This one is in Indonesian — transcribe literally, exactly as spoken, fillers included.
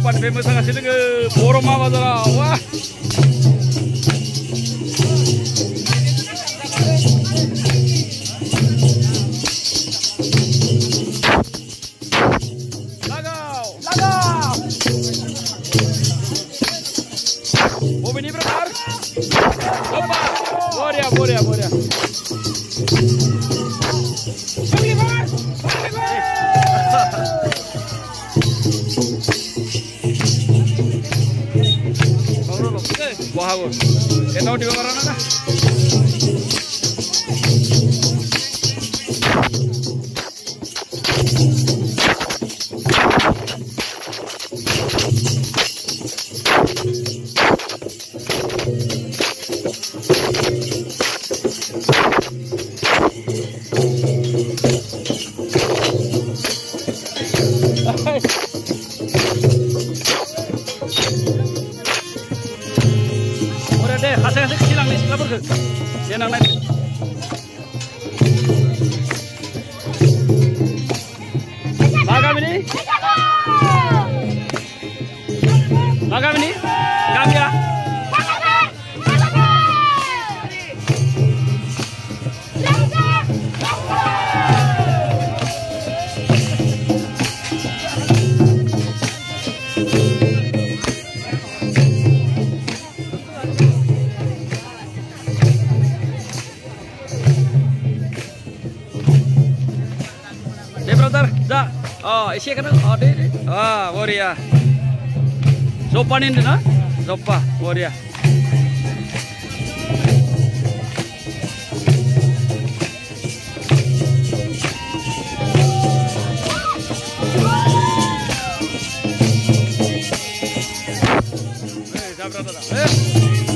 Sopan mosangaसिनो दोङो बरमा बाजाराव wah. Lagau, lagau. Mau ini berapa? Opa, boria, boria, boria. Wah, kita tahu di mana mana. Deh, kasih-kasih kecilang nih, lapor ke. Dia nang naik. Magam ini? Magam ini? Gambia? Brother, dah. Oh, isi kan? Oh, deh. Ah, boria. Sopan ini na? Sopa, boria. Eh, brother. Eh.